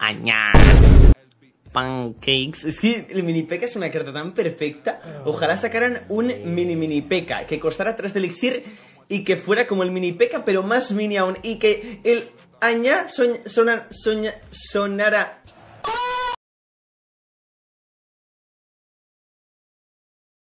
Añá. Pancakes. Es que el mini P.E.K.K.A es una carta tan perfecta. Ojalá sacaran un mini P.E.K.K.A que costara 3 de elixir y que fuera como el mini P.E.K.K.A pero más mini aún. Y que el Añá sonara